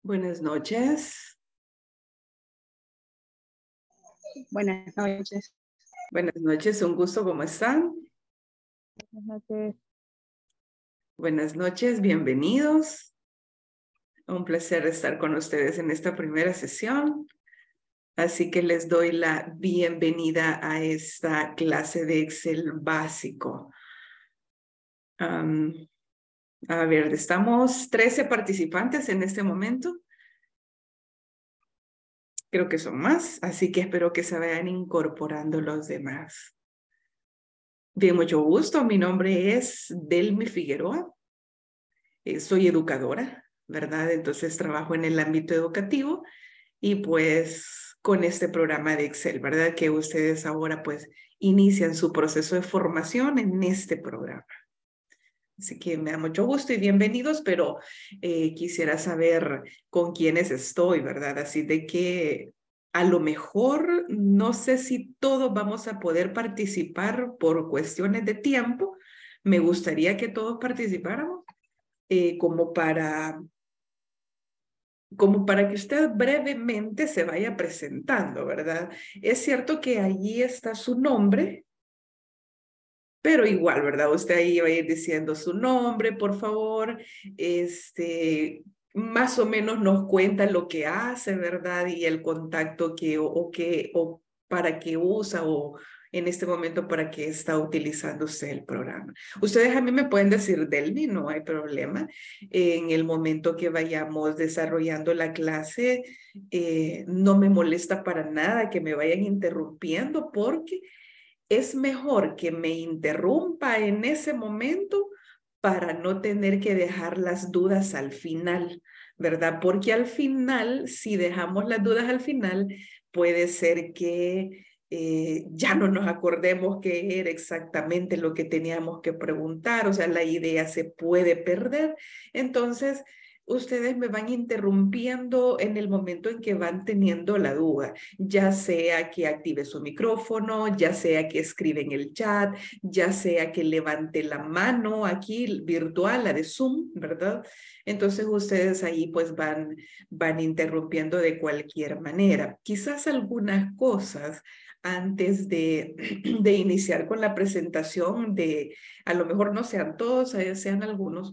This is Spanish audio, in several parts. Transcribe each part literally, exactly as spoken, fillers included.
Buenas noches. Buenas noches. Buenas noches, un gusto, ¿cómo están? Buenas noches. Buenas noches, bienvenidos. Un placer estar con ustedes en esta primera sesión. Así que les doy la bienvenida a esta clase de Excel básico. Um, a ver, estamos trece participantes en este momento. Creo que son más, así que espero que se vayan incorporando los demás. Bien, mucho gusto. Mi nombre es Delmi Figueroa. Eh, soy educadora, ¿verdad? Entonces trabajo en el ámbito educativo y pues con este programa de Excel, ¿verdad? Que ustedes ahora pues inician su proceso de formación en este programa. Así que me da mucho gusto y bienvenidos, pero eh, quisiera saber con quiénes estoy, ¿verdad? Así de que a lo mejor no sé si todos vamos a poder participar por cuestiones de tiempo. Me gustaría que todos participáramos eh, como para como para que usted brevemente se vaya presentando, ¿verdad? Es cierto que allí está su nombre, pero igual, ¿verdad? Usted ahí va a ir diciendo su nombre, por favor, este, más o menos nos cuenta lo que hace, ¿verdad? Y el contacto que, o, o que, o para qué usa, o en este momento para qué está utilizando usted el programa. Ustedes a mí me pueden decir Delmi, no hay problema. En el momento que vayamos desarrollando la clase, eh, no me molesta para nada que me vayan interrumpiendo porque es mejor que me interrumpa en ese momento para no tener que dejar las dudas al final, ¿verdad? Porque al final, si dejamos las dudas al final, puede ser que eh, ya no nos acordemos qué era exactamente lo que teníamos que preguntar, o sea, la idea se puede perder. Entonces, ustedes me van interrumpiendo en el momento en que van teniendo la duda, ya sea que active su micrófono, ya sea que escribe en el chat, ya sea que levante la mano aquí virtual, la de Zoom, ¿verdad? Entonces ustedes ahí pues van, van interrumpiendo de cualquier manera. Quizás algunas cosas antes de, de iniciar con la presentación de, a lo mejor no sean todos, sean algunos,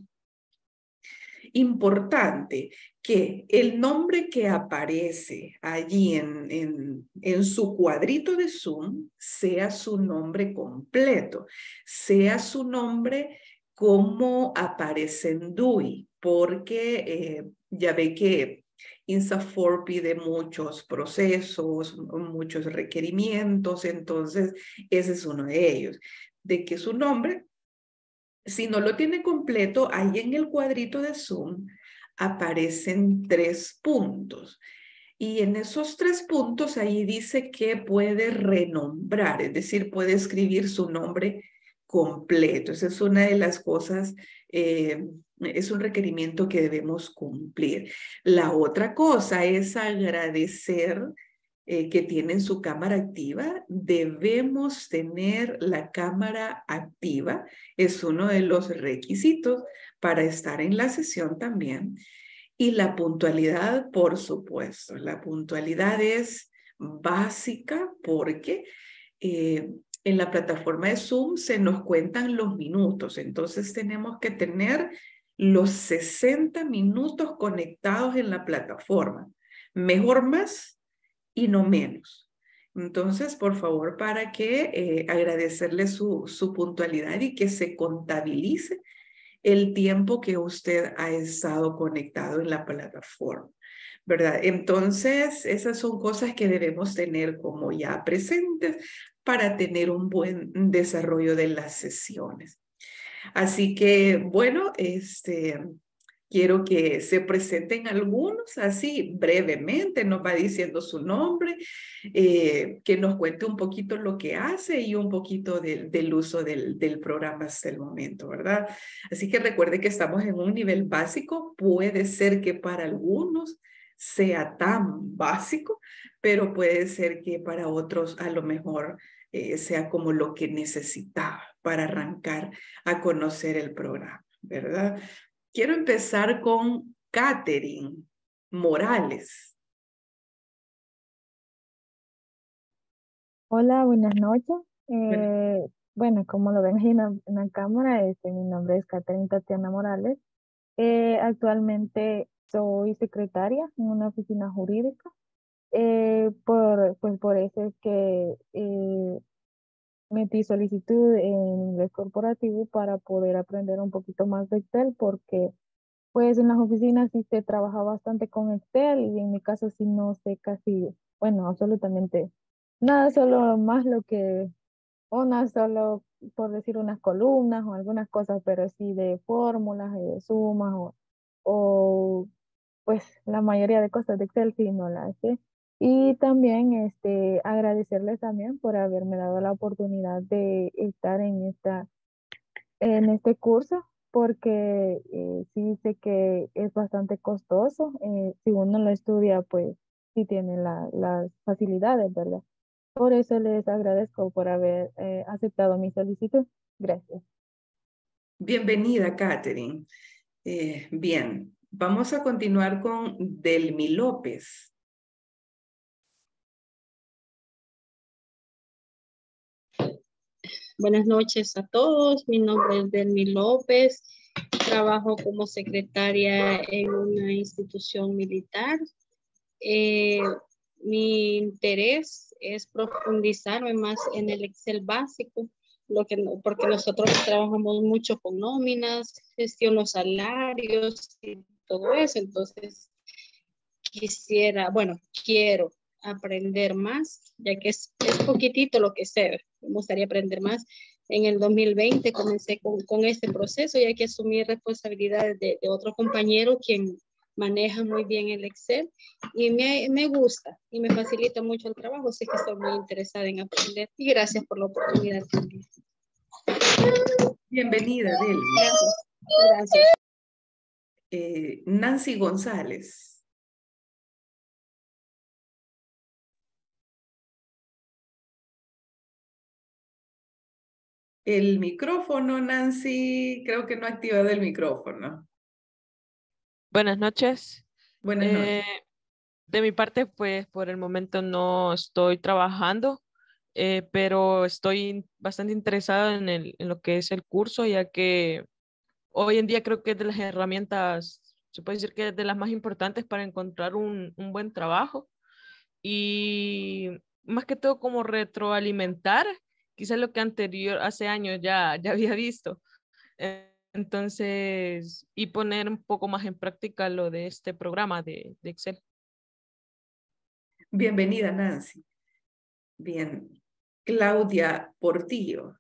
importante que el nombre que aparece allí en, en, en su cuadrito de Zoom sea su nombre completo, sea su nombre como aparece en D U I, porque eh, ya ve que INSAFORP pide muchos procesos, muchos requerimientos, entonces ese es uno de ellos, de que su nombre, si no lo tiene completo, ahí en el cuadrito de Zoom aparecen tres puntos. Y en esos tres puntos ahí dice que puede renombrar, es decir, puede escribir su nombre completo. Esa es una de las cosas, eh, es un requerimiento que debemos cumplir. La otra cosa es agradecer eh, que tienen su cámara activa. Debemos tener la cámara activa. Es uno de los requisitos para estar en la sesión también. Y la puntualidad, por supuesto. La puntualidad es básica porque eh, en la plataforma de Zoom se nos cuentan los minutos. Entonces tenemos que tener los sesenta minutos conectados en la plataforma. Mejor más y no menos. Entonces, por favor, para que eh, agradecerle su, su puntualidad y que se contabilice el tiempo que usted ha estado conectado en la plataforma, ¿verdad? Entonces, esas son cosas que debemos tener como ya presentes para tener un buen desarrollo de las sesiones. Así que, bueno, este... quiero que se presenten algunos, así brevemente, nos va diciendo su nombre, eh, que nos cuente un poquito lo que hace y un poquito de, del uso del, del programa hasta el momento, ¿verdad? Así que recuerde que estamos en un nivel básico, puede ser que para algunos sea tan básico, pero puede ser que para otros a lo mejor eh, sea como lo que necesitaba para arrancar a conocer el programa, ¿verdad? Quiero empezar con Catherine. Morales. Hola, buenas noches. Bueno, Eh, bueno, como lo ven ahí en la, en la cámara, este, mi nombre es Catherine Tatiana Morales. Eh, actualmente soy secretaria en una oficina jurídica. Eh, por, pues por eso es que eh, metí solicitud en inglés corporativo para poder aprender un poquito más de Excel, porque pues en las oficinas sí se trabaja bastante con Excel y en mi caso sí no sé casi, bueno, absolutamente nada, solo más lo que una solo, por decir unas columnas o algunas cosas, pero sí de fórmulas y de sumas o, o pues la mayoría de cosas de Excel sí no las sé. Y también este, agradecerles también por haberme dado la oportunidad de estar en esta, en este curso, porque eh, sí sé que es bastante costoso. Eh, si uno lo estudia, pues sí tiene la- las facilidades, ¿verdad? Por eso les agradezco por haber eh, aceptado mi solicitud. Gracias. bienvenida, Catherine. Eh, bien, vamos a continuar con Delmi López. Buenas noches a todos. Mi nombre es Delmi López. Trabajo como secretaria en una institución militar. Eh, Mi interés es profundizarme más en el Excel básico, lo que, no- porque nosotros trabajamos mucho con nóminas, gestión los salarios y todo eso. Entonces, quisiera, bueno, quiero aprender más, ya que es, es poquitito lo que sé. Me gustaría aprender más. En el dos mil veinte comencé con, con este proceso, ya que asumí responsabilidades de, de otro compañero quien maneja muy bien el Excel y me, me gusta y me facilita mucho el trabajo, así que estoy muy interesada en aprender y gracias por la oportunidad también. Bienvenida, Delmi. Gracias. Gracias. Eh, Nancy González. El micrófono, Nancy, creo que no ha activado el micrófono. Buenas noches. Buenas Eh, noches. de mi parte, pues por el momento no estoy trabajando, eh, pero estoy bastante interesada en el, en lo que es el curso, ya que hoy en día creo que es de las herramientas, se puede decir que es de las más importantes para encontrar un, un buen trabajo y más que todo como retroalimentar, quizás lo que anterior, hace años ya, ya había visto. Eh, Entonces, y poner un poco más en práctica lo de este programa de, de Excel. Bienvenida, Nancy. Bien. Claudia Portillo.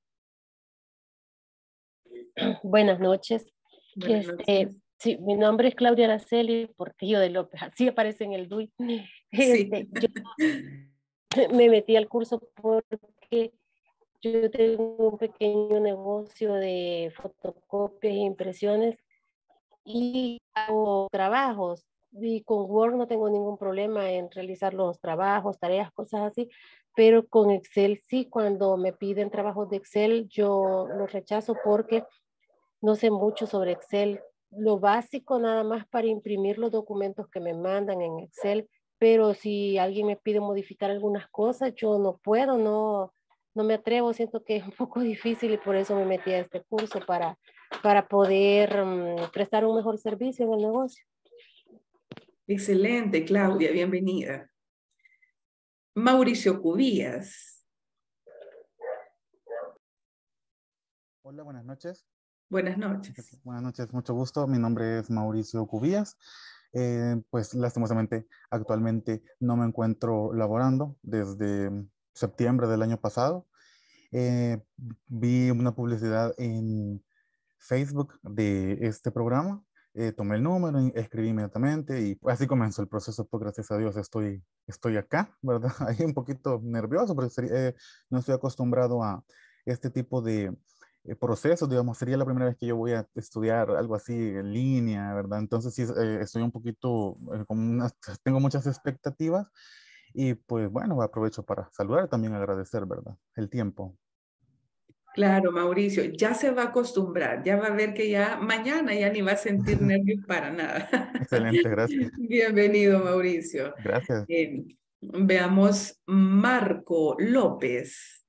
Buenas noches. Buenas Este, noches. sí, mi nombre es Claudia Araceli Portillo de López, así aparece en el D U I. Sí. Este, yo me metí al curso porque yo tengo un pequeño negocio de fotocopias e impresiones y hago trabajos. Y con Word no tengo ningún problema en realizar los trabajos, tareas, cosas así, pero con Excel sí, cuando me piden trabajos de Excel, yo los rechazo porque no sé mucho sobre Excel, lo básico nada más para imprimir los documentos que me mandan en Excel, pero si alguien me pide modificar algunas cosas, yo no puedo, no, no me atrevo, siento que es un poco difícil y por eso me metí a este curso para, para poder um, prestar un mejor servicio en el negocio. Excelente, Claudia, bienvenida. Mauricio Cubías. Hola, buenas noches. Buenas noches. Buenas noches, mucho gusto. Mi nombre es Mauricio Cubías. Eh, pues lastimosamente actualmente no me encuentro laborando desde septiembre del año pasado. Eh, Vi una publicidad en Facebook de este programa, eh, tomé el número, y escribí inmediatamente y así comenzó el proceso. Pues gracias a Dios estoy, estoy acá, ¿verdad? Ahí un poquito nervioso porque sería- eh, no estoy acostumbrado a este tipo de eh, procesos, digamos, sería la primera vez que yo voy a estudiar algo así en línea, ¿verdad? Entonces sí, eh, estoy un poquito, eh, con unas- tengo muchas expectativas y pues bueno, aprovecho para saludar y también agradecer, ¿verdad? El tiempo. Claro, Mauricio, ya se va a acostumbrar, ya va a ver que ya mañana ya ni va a sentir nervios para nada. Excelente, gracias. Bienvenido, Mauricio. Gracias. Eh, veamos Marco López.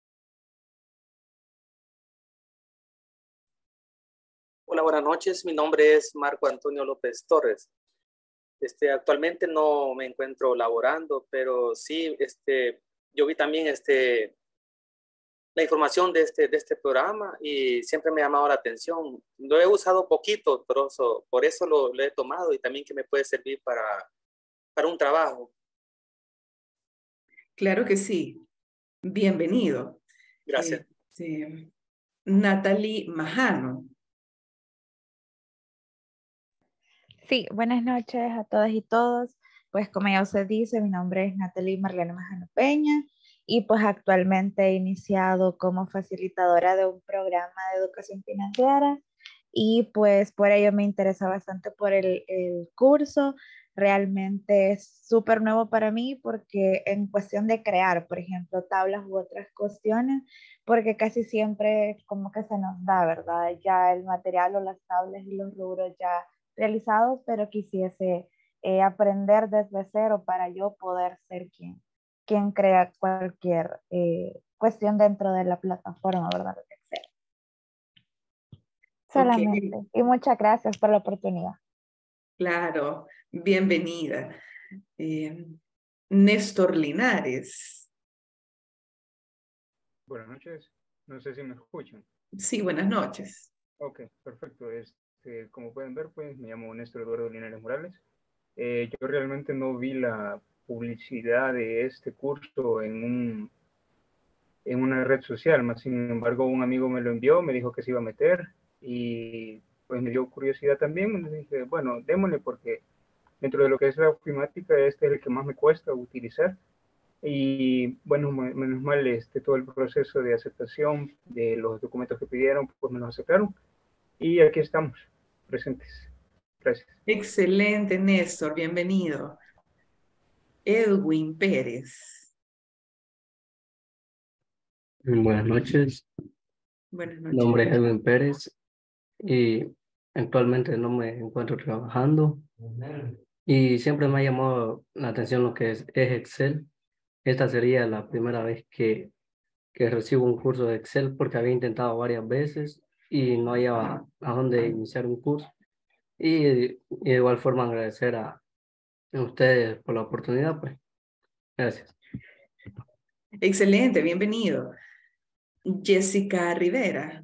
Hola, buenas noches. Mi nombre es Marco Antonio López Torres. Este, actualmente no me encuentro laborando, pero sí, este, yo vi también este, la información de este, de este programa y siempre me ha llamado la atención. Lo he usado poquito, pero eso- por eso lo, lo he tomado y también que me puede servir para, para un trabajo. Claro que sí. Bienvenido. Gracias. Este, Natalie Majano. Sí, buenas noches a todas y todos. Pues como ya usted dice, mi nombre es Natalie Marlene Majano Peña y pues actualmente he iniciado como facilitadora de un programa de educación financiera y pues por ello me interesa bastante por el, el curso. Realmente es súper nuevo para mí porque en cuestión de crear, por ejemplo, tablas u otras cuestiones, porque casi siempre como que se nos da, ¿verdad? Ya el material o las tablas y los rubros ya realizados, pero quisiese eh, aprender desde cero para yo poder ser quien, quien crea cualquier eh, cuestión dentro de la plataforma, ¿verdad? De Excel. Solamente. Ok, Y muchas gracias por la oportunidad. claro, bienvenida. Eh, Néstor Linares. Buenas noches, no sé si me escuchan. Sí, buenas noches. Ok, perfecto. Este, como pueden ver, pues me llamo Néstor Eduardo Linares Morales. Eh, yo realmente no vi la publicidad de este curso en, un, en una red social, más sin embargo un amigo me lo envió, me dijo que se iba a meter y pues me dio curiosidad también. Me dije, bueno, démosle porque dentro de lo que es la ofimática, este es el que más me cuesta utilizar. Y bueno, menos mal este, todo el proceso de aceptación de los documentos que pidieron, pues me los aceptaron. Y aquí estamos, presentes. Gracias. Excelente, Néstor, bienvenido. Edwin Pérez. Buenas noches, Buenas mi noches. nombre es Edwin Pérez y actualmente no me encuentro trabajando y siempre me ha llamado la atención lo que es, es Excel. Esta sería la primera vez que, que recibo un curso de Excel porque había intentado varias veces y no hallaba a dónde iniciar un curso. Y, y de igual forma agradecer a, a ustedes por la oportunidad, pues. Gracias. Excelente, bienvenido. Jessica Rivera.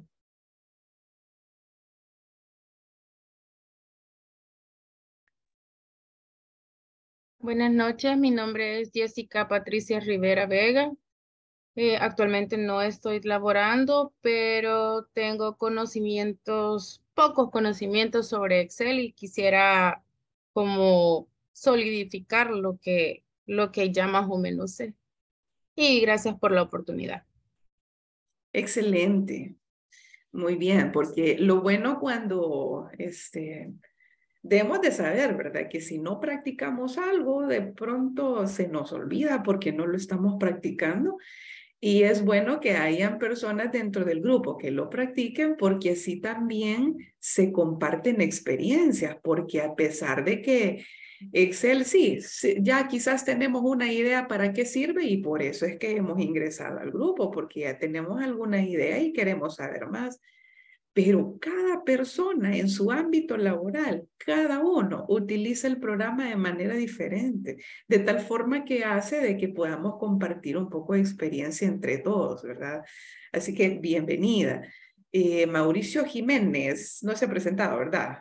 Buenas noches, mi nombre es Jessica Patricia Rivera Vega. Eh, actualmente no estoy laborando, pero tengo conocimientos, pocos conocimientos sobre Excel y quisiera como solidificar lo que, lo que ya más o menos sé. Y gracias por la oportunidad. Excelente. Muy bien, porque lo bueno cuando este, debemos de saber, ¿verdad? Que si no practicamos algo, de pronto se nos olvida porque no lo estamos practicando. Y es bueno que hayan personas dentro del grupo que lo practiquen porque así también se comparten experiencias, porque a pesar de que Excel sí, sí, ya quizás tenemos una idea para qué sirve y por eso es que hemos ingresado al grupo, porque ya tenemos alguna idea y queremos saber más. Pero cada persona en su ámbito laboral, cada uno utiliza el programa de manera diferente, de tal forma que hace de que podamos compartir un poco de experiencia entre todos, ¿verdad? Así que bienvenida. Eh, Mauricio Jiménez, no se ha presentado, ¿verdad?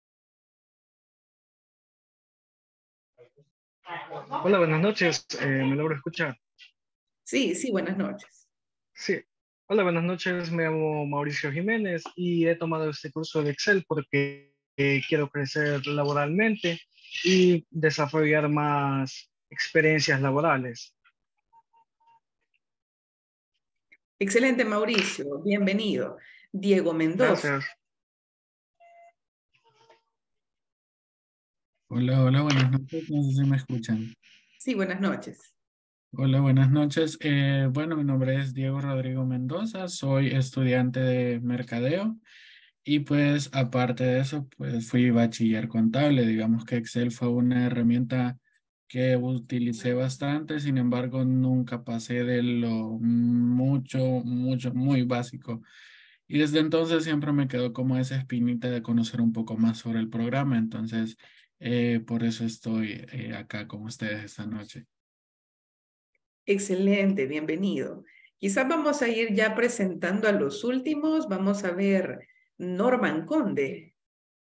Hola, buenas noches. Eh, ¿me logro escuchar? Sí, sí, buenas noches. Sí. Hola, buenas noches. Me llamo Mauricio Jiménez y he tomado este curso de Excel porque eh, quiero crecer laboralmente y desarrollar más experiencias laborales. Excelente, Mauricio. Bienvenido. Diego Mendoza. Gracias. Hola, hola, buenas noches. No sé si me escuchan. Sí, buenas noches. Hola, buenas noches. Eh, bueno, mi nombre es Diego Rodrigo Mendoza, soy estudiante de mercadeo y pues aparte de eso, pues fui bachiller contable. Digamos que Excel fue una herramienta que utilicé bastante, sin embargo, nunca pasé de lo mucho, mucho, muy básico. Y desde entonces siempre me quedó como esa espinita de conocer un poco más sobre el programa, entonces eh, por eso estoy eh, acá con ustedes esta noche. Excelente, bienvenido. Quizás vamos a ir ya presentando a los últimos. Vamos a ver Norman Conde.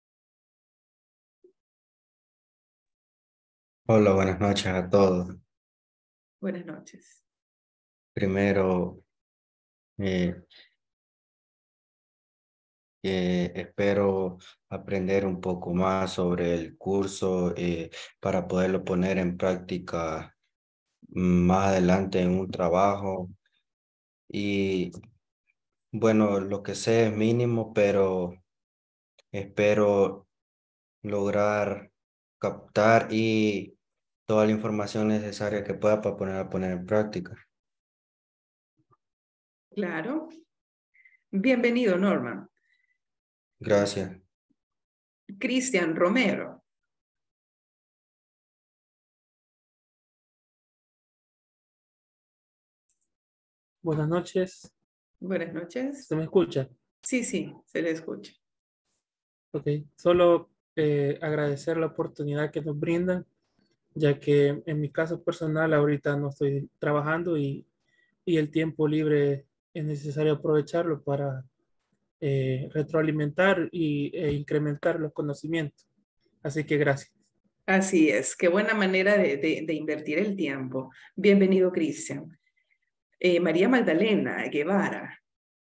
Hola, buenas noches a todos. Buenas noches. Primero, eh, eh, espero aprender un poco más sobre el curso eh, para poderlo poner en práctica mm, más adelante en un trabajo. Y bueno, lo que sé es mínimo, pero espero lograr captar y toda la información necesaria que pueda para poner a poner en práctica. Claro. Bienvenido, Norman. Gracias. Cristian Romero. Buenas noches. Buenas noches. ¿Se me escucha? Sí, sí, se le escucha. Ok. Solo eh, agradecer la oportunidad que nos brindan, ya que en mi caso personal ahorita no estoy trabajando y, y el tiempo libre es necesario aprovecharlo para eh, retroalimentar y, e incrementar los conocimientos. Así que gracias. Así es, qué buena manera de, de, de invertir el tiempo. Bienvenido, Cristian. Eh, María Magdalena Guevara.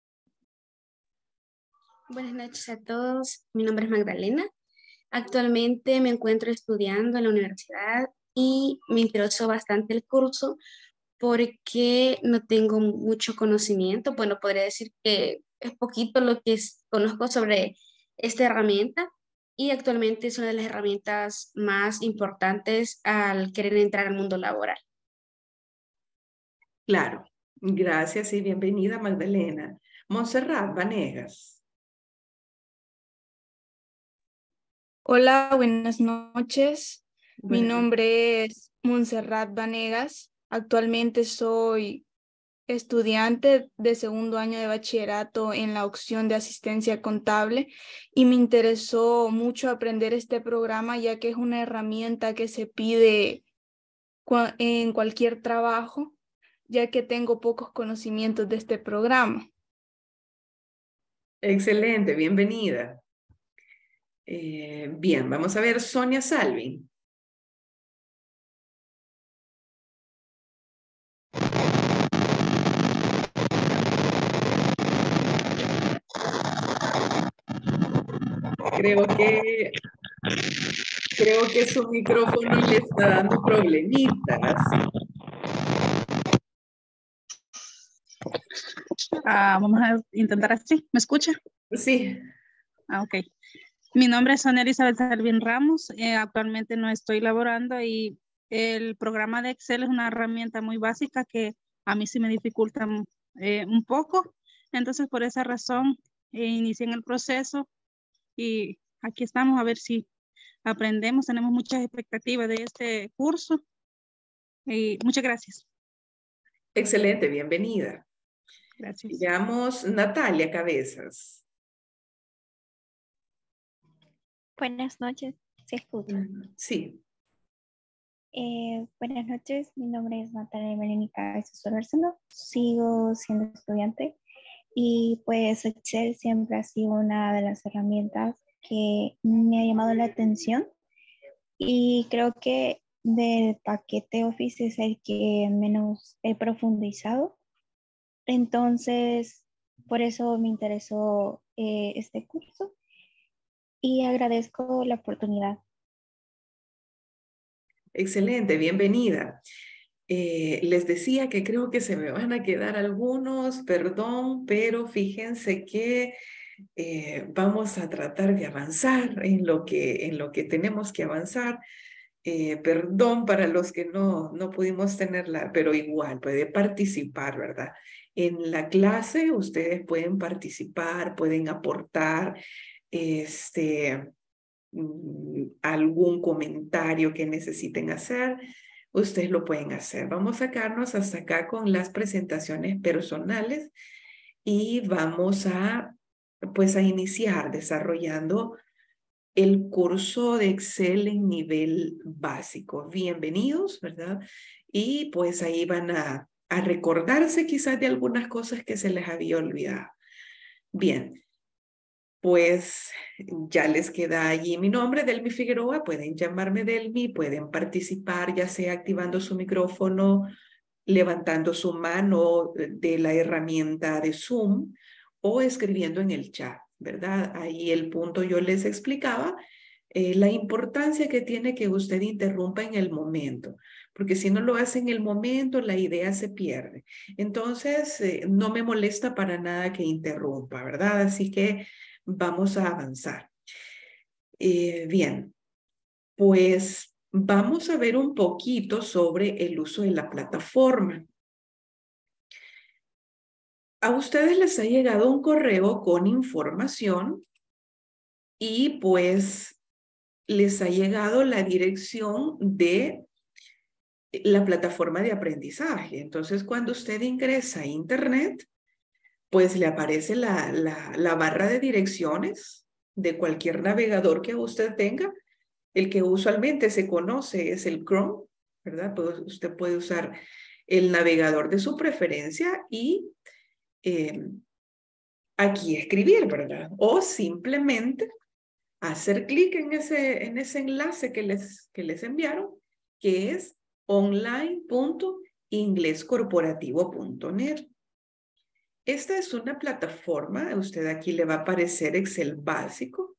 Buenas noches a todos. Mi nombre es Magdalena. Actualmente me encuentro estudiando en la universidad y me interesó bastante el curso porque no tengo mucho conocimiento. Bueno, podría decir que es poquito lo que es- conozco sobre esta herramienta y actualmente es una de las herramientas más importantes al querer entrar al mundo laboral. Claro, gracias y bienvenida, Magdalena. Montserrat Vanegas. Hola, buenas noches. Mi Buenas noches. nombre es Montserrat Vanegas. Actualmente soy estudiante de segundo año de bachillerato en la opción de asistencia contable y me interesó mucho aprender este programa ya que es una herramienta que se pide cua- en cualquier trabajo, ya que tengo pocos conocimientos de este programa. Excelente, bienvenida. Eh, bien, vamos a ver Sonia Salvin. Creo que, creo que su micrófono le está dando problemitas. Ah, vamos a intentar así. ¿Me escucha? Sí. Ah, ok. Mi nombre es Sonia Elizabeth Salvin Ramos. Eh, actualmente no estoy laborando y el programa de Excel es una herramienta muy básica que a mí sí me dificulta eh, un poco. Entonces, por esa razón, eh, inicié en el proceso y aquí estamos a ver si aprendemos. Tenemos muchas expectativas de este curso y muchas gracias. Excelente, bienvenida. Gracias. Sigamos Natalia Cabezas. Buenas noches, ¿se escucha? Sí. Eh, buenas noches, mi nombre es Natalia Melénica Solorzano, sigo siendo estudiante y pues Excel siempre ha sido una de las herramientas que me ha llamado la atención y creo que del paquete Office es el que menos he profundizado. Entonces, por eso me interesó eh, este curso y agradezco la oportunidad. Excelente, bienvenida. Eh, les decía que creo que se me van a quedar algunos, perdón, pero fíjense que eh, vamos a tratar de avanzar en lo que, en lo que tenemos que avanzar. Eh, perdón para los que no, no pudimos tenerla, pero igual puede participar, ¿verdad? En la clase ustedes pueden participar, pueden aportar este, mm, algún comentario que necesiten hacer. Ustedes lo pueden hacer. Vamos a sacarnos hasta acá con las presentaciones personales y vamos a, pues, a iniciar desarrollando el curso de Excel en nivel básico. Bienvenidos, ¿verdad? Y pues ahí van a, a recordarse quizás de algunas cosas que se les había olvidado. Bien, pues ya les queda allí mi nombre, Delmi Figueroa. Pueden llamarme Delmi, pueden participar ya sea activando su micrófono, levantando su mano de la herramienta de Zoom o escribiendo en el chat, ¿verdad? Ahí el punto yo les explicaba eh, la importancia que tiene que usted interrumpa en el momento, porque si no lo hace en el momento, la idea se pierde. Entonces, eh, no me molesta para nada que interrumpa, ¿verdad? Así que vamos a avanzar. Eh, bien, pues vamos a ver un poquito sobre el uso de la plataforma. A ustedes les ha llegado un correo con información y pues les ha llegado la dirección de la plataforma de aprendizaje. Entonces, cuando usted ingresa a Internet, pues le aparece la, la, la barra de direcciones de cualquier navegador que usted tenga. El que usualmente se conoce es el Chrome, ¿verdad? Pues usted puede usar el navegador de su preferencia y eh, aquí escribir, ¿verdad? O simplemente hacer clic en ese, en ese enlace que les, que les enviaron, que es online punto inglés corporativo punto net. Esta es una plataforma, a usted aquí le va a aparecer Excel básico.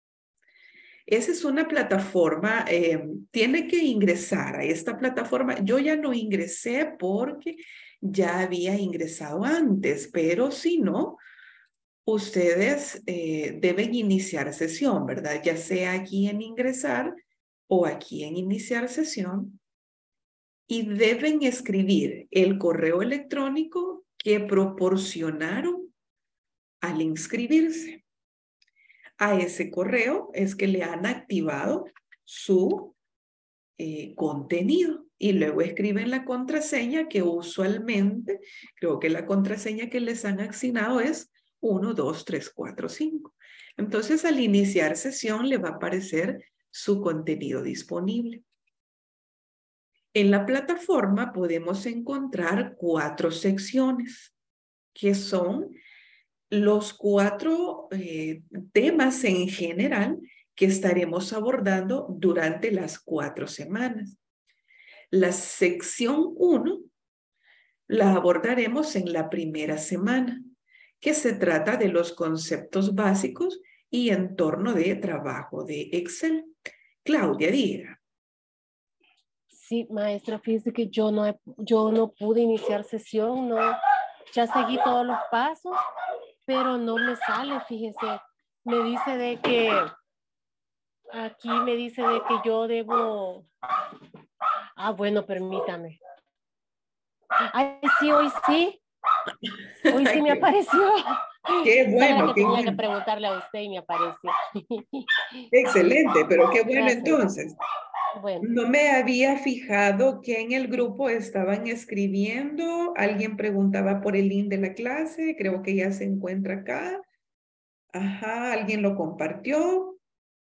Esa es una plataforma, eh, tiene que ingresar a esta plataforma. Yo ya no ingresé porque ya había ingresado antes, pero si no, ustedes eh, deben iniciar sesión, ¿verdad? Ya sea aquí en ingresar o aquí en iniciar sesión. Y deben escribir el correo electrónico que proporcionaron al inscribirse. A ese correo es que le han activado su eh, contenido. Y luego escriben la contraseña que usualmente, creo que la contraseña que les han asignado es uno, dos, tres, cuatro, cinco. Entonces, al iniciar sesión le va a aparecer su contenido disponible. En la plataforma podemos encontrar cuatro secciones, que son los cuatro eh, temas en general que estaremos abordando durante las cuatro semanas. La sección uno la abordaremos en la primera semana, que se trata de los conceptos básicos y entorno de trabajo de Excel. Claudia, diga. Sí, maestra, fíjese que yo no, he, yo no pude iniciar sesión, no, ya seguí todos los pasos, pero no me sale, fíjese. Me dice de que, aquí me dice de que yo debo, ah, bueno, permítame. Ay, sí, hoy sí, hoy sí me apareció. Qué bueno, que qué tenía bueno. que preguntarle a usted y me apareció. Excelente, pero qué bueno. Gracias. Entonces. Bueno. No me había fijado que en el grupo estaban escribiendo, alguien preguntaba por el link de la clase, creo que ya se encuentra acá. Ajá, alguien lo compartió.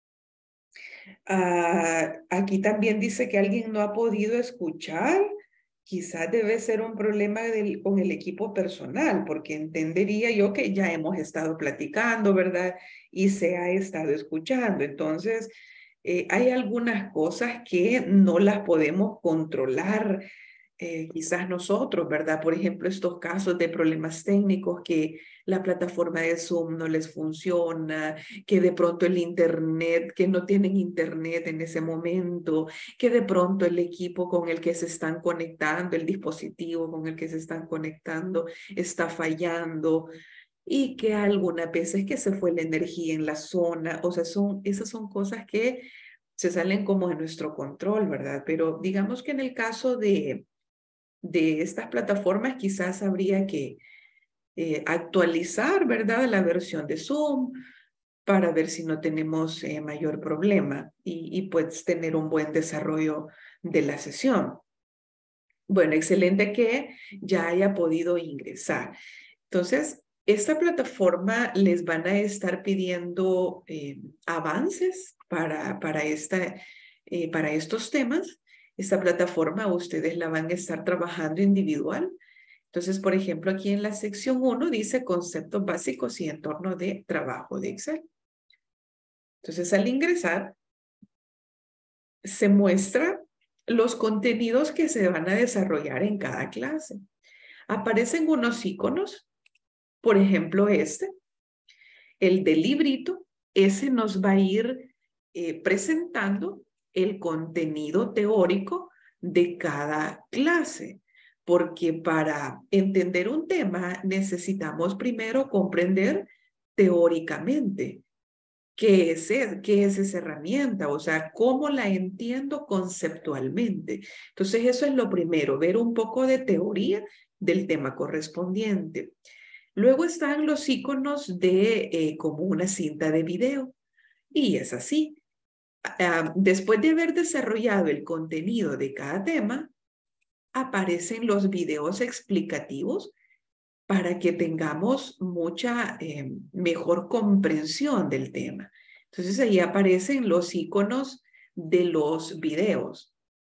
Ah, aquí también dice que alguien no ha podido escuchar. Quizás debe ser un problema del, con el equipo personal, porque entendería yo que ya hemos estado platicando, ¿verdad? Y se ha estado escuchando. Entonces, eh, hay algunas cosas que no las podemos controlar, eh, quizás nosotros, ¿verdad? Por ejemplo, estos casos de problemas técnicos que la plataforma de Zoom no les funciona, que de pronto el internet, que no tienen internet en ese momento, que de pronto el equipo con el que se están conectando, el dispositivo con el que se están conectando está fallando y que algunas veces que se fue la energía en la zona. O sea, son, esas son cosas que se salen como de nuestro control, ¿verdad? Pero digamos que en el caso de, de estas plataformas quizás habría que eh, actualizar, ¿verdad? La versión de Zoom para ver si no tenemos eh, mayor problema y, y pues tener un buen desarrollo de la sesión. Bueno, excelente que ya haya podido ingresar. Entonces, esta plataforma les van a estar pidiendo eh, avances para, para, esta, eh, para estos temas. Esta plataforma ustedes la van a estar trabajando individual. Entonces, por ejemplo, aquí en la sección uno dice conceptos básicos y entorno de trabajo de Excel. Entonces, al ingresar, se muestra los contenidos que se van a desarrollar en cada clase. Aparecen unos iconos, por ejemplo este, el del librito, ese nos va a ir eh, presentando el contenido teórico de cada clase, porque para entender un tema necesitamos primero comprender teóricamente ¿Qué es, ¿Qué es esa herramienta? O sea, ¿cómo la entiendo conceptualmente? Entonces, eso es lo primero, ver un poco de teoría del tema correspondiente. Luego están los iconos de eh, como una cinta de video. Y es así. Ah, después de haber desarrollado el contenido de cada tema, aparecen los videos explicativos para que tengamos mucha eh, mejor comprensión del tema. Entonces ahí aparecen los iconos de los videos.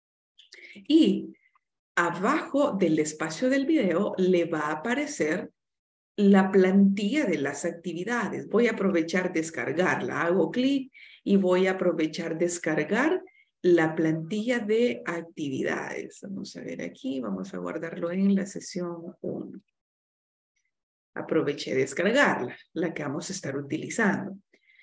Y abajo del espacio del video le va a aparecer la plantilla de las actividades. Voy a aprovechar descargarla. Hago clic y voy a aprovechar descargar la plantilla de actividades. Vamos a ver aquí, vamos a guardarlo en la sesión uno. Aproveché descargarla, la que vamos a estar utilizando.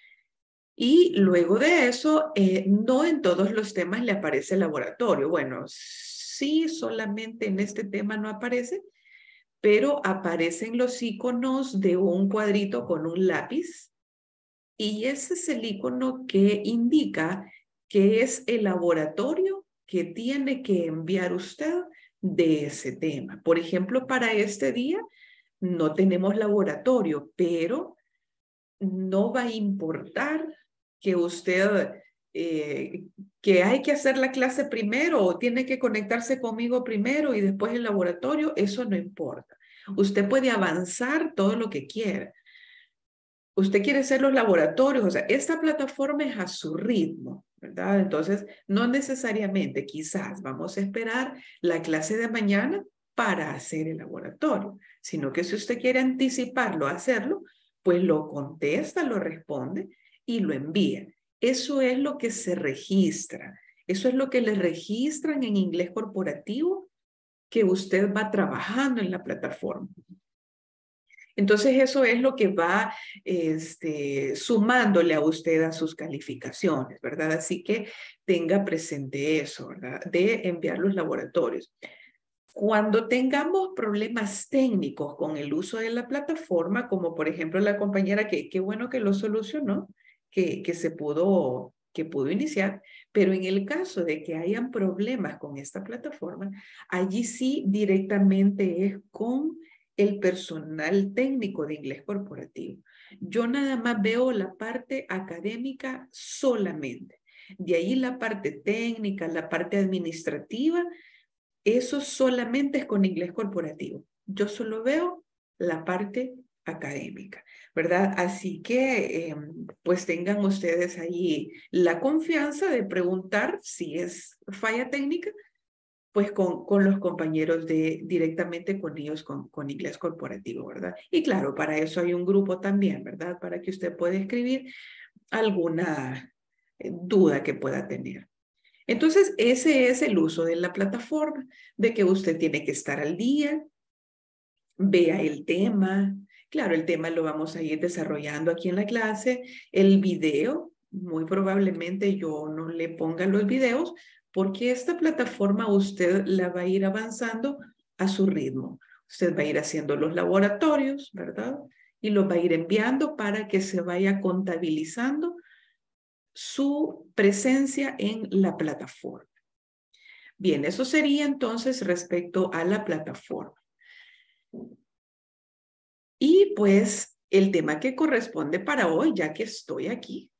Y luego de eso, eh, no en todos los temas le aparece el laboratorio. Bueno, sí, solamente en este tema no aparece, pero aparecen los iconos de un cuadrito con un lápiz. Y ese es el icono que indica que es el laboratorio que tiene que enviar usted de ese tema. Por ejemplo, para este día, no tenemos laboratorio, pero no va a importar que usted, eh, que hay que hacer la clase primero o tiene que conectarse conmigo primero y después el laboratorio, eso no importa. Usted puede avanzar todo lo que quiera. Usted quiere hacer los laboratorios, o sea, esta plataforma es a su ritmo, ¿verdad? Entonces, no necesariamente, quizás vamos a esperar la clase de mañana para hacer el laboratorio, sino que si usted quiere anticiparlo, hacerlo, pues lo contesta, lo responde y lo envía. Eso es lo que se registra. Eso es lo que le registran en inglés corporativo que usted va trabajando en la plataforma. Entonces eso es lo que va este, sumándole a usted a sus calificaciones, ¿verdad? Así que tenga presente eso, ¿verdad? De enviar los laboratorios. Cuando tengamos problemas técnicos con el uso de la plataforma, como por ejemplo la compañera que qué bueno que lo solucionó, que, que se pudo, que pudo iniciar, pero en el caso de que hayan problemas con esta plataforma, allí sí directamente es con el personal técnico de inglés corporativo. Yo nada más veo la parte académica solamente. De ahí la parte técnica, la parte administrativa, eso solamente es con inglés corporativo. Yo solo veo la parte académica, ¿verdad? Así que, eh, pues tengan ustedes ahí la confianza de preguntar si es falla técnica, pues con, con los compañeros de directamente con ellos con, con inglés corporativo, ¿verdad? Y claro, para eso hay un grupo también, ¿verdad? Para que usted pueda escribir alguna duda que pueda tener. Entonces, ese es el uso de la plataforma, de que usted tiene que estar al día, vea el tema. Claro, el tema lo vamos a ir desarrollando aquí en la clase. El video, muy probablemente yo no le ponga los videos, porque esta plataforma usted la va a ir avanzando a su ritmo. Usted va a ir haciendo los laboratorios, ¿verdad? Y los va a ir enviando para que se vaya contabilizando su presencia en la plataforma. Bien, eso sería entonces respecto a la plataforma. Y pues el tema que corresponde para hoy, ya que estoy aquí,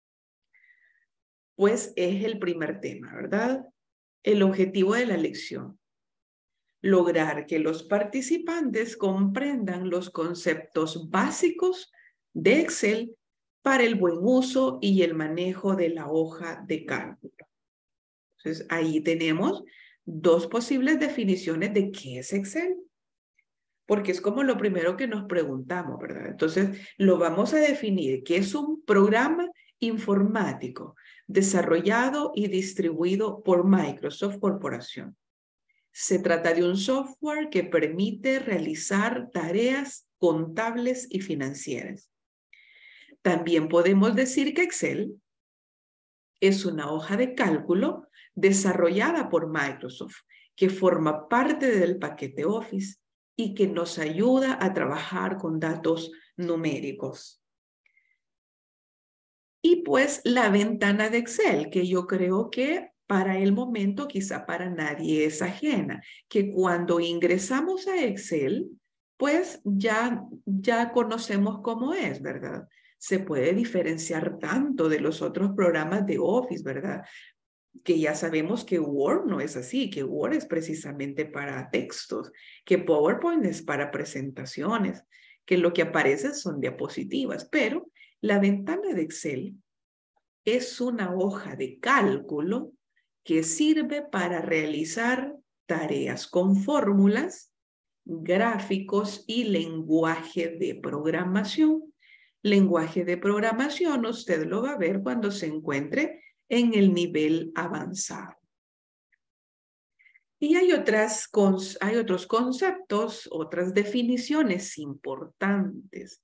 pues es el primer tema, ¿verdad? El objetivo de la lección. Lograr que los participantes comprendan los conceptos básicos de Excel para el buen uso y el manejo de la hoja de cálculo. Entonces, ahí tenemos dos posibles definiciones de qué es Excel. Porque es como lo primero que nos preguntamos, ¿verdad? Entonces, lo vamos a definir, que es un programa informático desarrollado y distribuido por Microsoft Corporación. Se trata de un software que permite realizar tareas contables y financieras. También podemos decir que Excel es una hoja de cálculo desarrollada por Microsoft que forma parte del paquete Office y que nos ayuda a trabajar con datos numéricos. Y pues la ventana de Excel, que yo creo que para el momento quizá para nadie es ajena, que cuando ingresamos a Excel, pues ya, ya conocemos cómo es, ¿verdad? Se puede diferenciar tanto de los otros programas de Office, ¿verdad? Que ya sabemos que Word no es así, que Word es precisamente para textos, que PowerPoint es para presentaciones, que lo que aparece son diapositivas, pero la ventana de Excel es una hoja de cálculo que sirve para realizar tareas con fórmulas, gráficos y lenguaje de programación. Lenguaje de programación usted lo va a ver cuando se encuentre en el nivel avanzado. Y hay, otras, hay otros conceptos, otras definiciones importantes,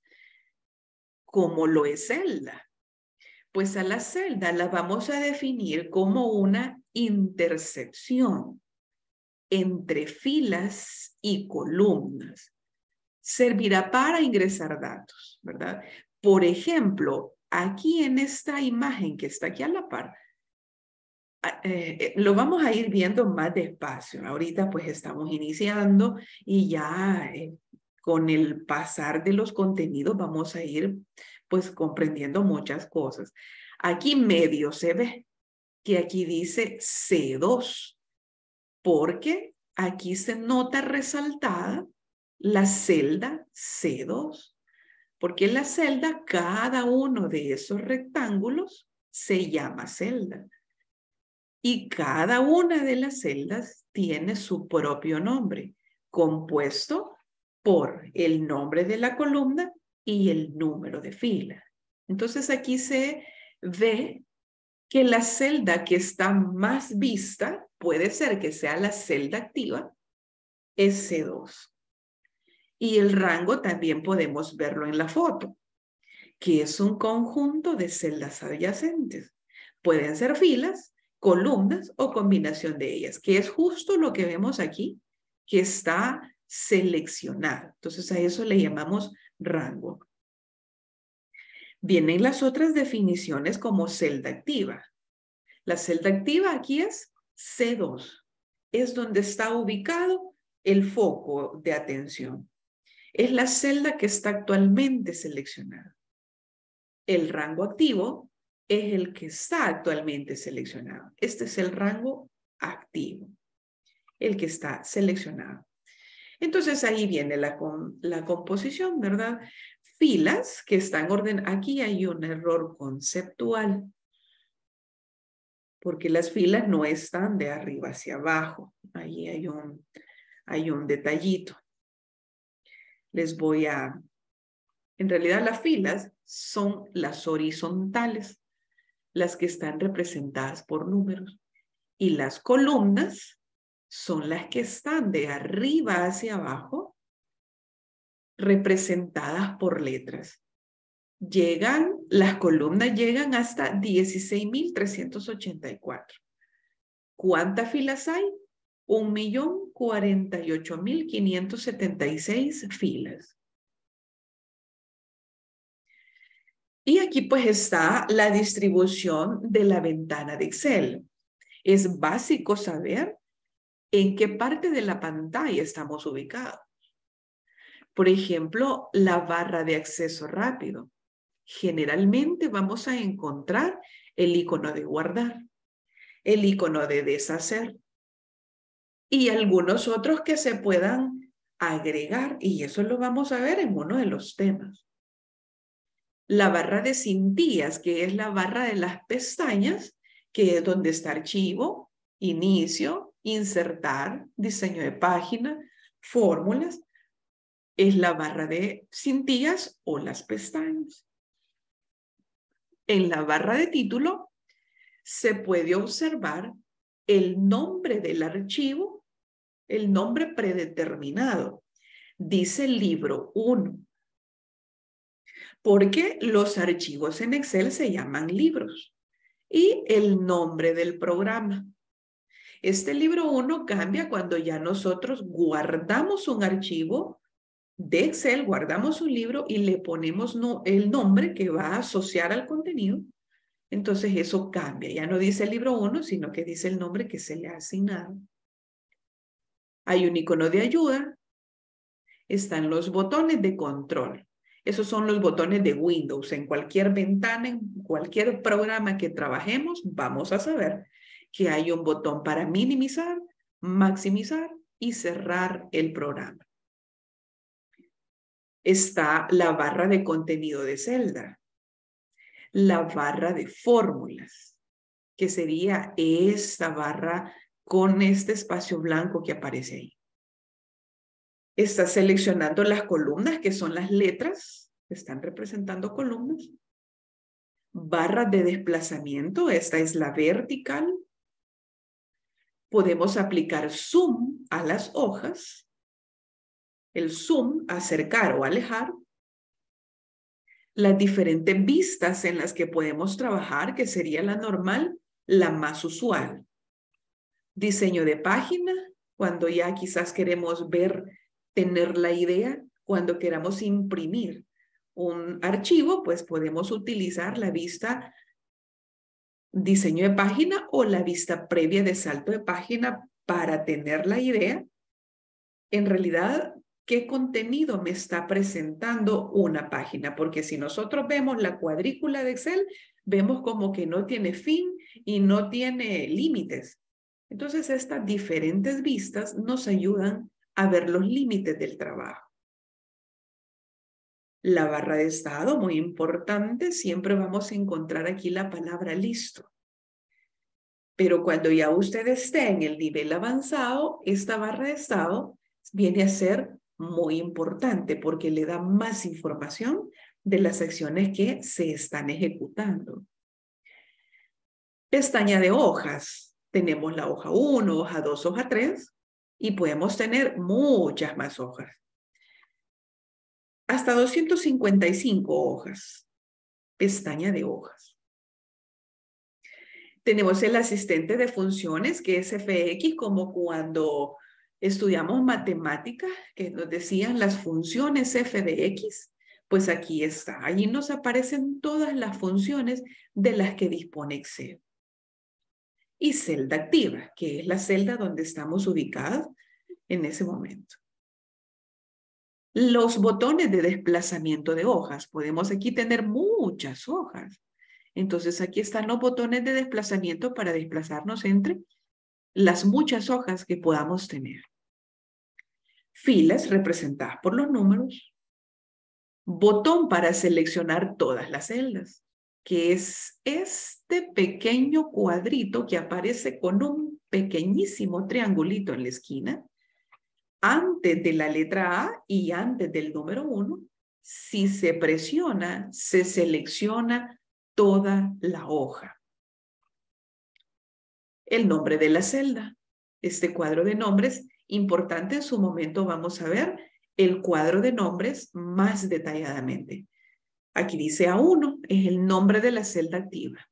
como lo es celda. Pues a la celda la vamos a definir como una intersección entre filas y columnas. Servirá para ingresar datos, ¿verdad? Por ejemplo, aquí en esta imagen que está aquí a la par, eh, lo vamos a ir viendo más despacio. Ahorita pues estamos iniciando y ya eh, con el pasar de los contenidos vamos a ir pues comprendiendo muchas cosas. Aquí medio se ve que aquí dice C dos, porque aquí se nota resaltada la celda C dos, porque en la celda cada uno de esos rectángulos se llama celda. Y cada una de las celdas tiene su propio nombre, compuesto por el nombre de la columna y el número de fila. Entonces aquí se ve que la celda que está más vista, puede ser que sea la celda activa, es C dos. Y el rango también podemos verlo en la foto, que es un conjunto de celdas adyacentes. Pueden ser filas, columnas o combinación de ellas, que es justo lo que vemos aquí, que está seleccionado. Entonces a eso le llamamos rango. Vienen las otras definiciones como celda activa. La celda activa aquí es C dos. Es donde está ubicado el foco de atención. Es la celda que está actualmente seleccionada. El rango activo es el que está actualmente seleccionado. Este es el rango activo, el que está seleccionado. Entonces ahí viene la, la composición, ¿verdad? Filas que están ordenadas. Aquí hay un error conceptual, porque las filas no están de arriba hacia abajo. Ahí hay un, hay un detallito. Les voy a... En realidad las filas son las horizontales, las que están representadas por números. Y las columnas son las que están de arriba hacia abajo, representadas por letras. Llegan, las columnas llegan hasta dieciséis mil trescientos ochenta y cuatro. ¿Cuántas filas hay? un millón cuarenta y ocho mil quinientos setenta y seis filas. Y aquí pues está la distribución de la ventana de Excel. Es básico saber en qué parte de la pantalla estamos ubicados. Por ejemplo, la barra de acceso rápido. Generalmente vamos a encontrar el icono de guardar, el icono de deshacer y algunos otros que se puedan agregar, y eso lo vamos a ver en uno de los temas. La barra de cintillas, que es la barra de las pestañas, que es donde está archivo, inicio, insertar, diseño de página, fórmulas, es la barra de cintillas o las pestañas. En la barra de título se puede observar el nombre del archivo, el nombre predeterminado. Dice libro uno. Porque los archivos en Excel se llaman libros. Y el nombre del programa. Este libro uno cambia cuando ya nosotros guardamos un archivo de Excel, guardamos un libro y le ponemos no, el nombre que va a asociar al contenido. Entonces eso cambia. Ya no dice el libro uno, sino que dice el nombre que se le ha asignado. Hay un icono de ayuda. Están los botones de control. Esos son los botones de Windows. En cualquier ventana, en cualquier programa que trabajemos, vamos a saber que hay un botón para minimizar, maximizar y cerrar el programa. Está la barra de contenido de celda. La barra de fórmulas, que sería esta barra con este espacio blanco que aparece ahí. Está seleccionando las columnas, que son las letras, que están representando columnas. Barras de desplazamiento, esta es la vertical. Podemos aplicar zoom a las hojas. El zoom, acercar o alejar. Las diferentes vistas en las que podemos trabajar, que sería la normal, la más usual. Diseño de página, cuando ya quizás queremos ver, tener la idea, cuando queramos imprimir un archivo, pues podemos utilizar la vista diseño de página o la vista previa de salto de página para tener la idea. En realidad, ¿qué contenido me está presentando una página? Porque si nosotros vemos la cuadrícula de Excel, vemos como que no tiene fin y no tiene límites. Entonces, estas diferentes vistas nos ayudan a ver los límites del trabajo. La barra de estado, muy importante, siempre vamos a encontrar aquí la palabra listo. Pero cuando ya usted esté en el nivel avanzado, esta barra de estado viene a ser muy importante porque le da más información de las acciones que se están ejecutando. Pestaña de hojas. Tenemos la hoja uno, hoja dos, hoja tres y podemos tener muchas más hojas. Hasta doscientas cincuenta y cinco hojas. Pestaña de hojas. Tenemos el asistente de funciones que es F X, como cuando estudiamos matemáticas, que nos decían las funciones f de x, pues aquí está. Allí nos aparecen todas las funciones de las que dispone Excel. Y celda activa, que es la celda donde estamos ubicados en ese momento. Los botones de desplazamiento de hojas. Podemos aquí tener muchas hojas. Entonces aquí están los botones de desplazamiento para desplazarnos entre las muchas hojas que podamos tener. Filas representadas por los números. Botón para seleccionar todas las celdas, que es este pequeño cuadrito que aparece con un pequeñísimo triangulito en la esquina. Antes de la letra A y antes del número uno, si se presiona, se selecciona toda la hoja. El nombre de la celda. Este cuadro de nombres, importante, en su momento vamos a ver el cuadro de nombres más detalladamente. Aquí dice A uno, es el nombre de la celda activa.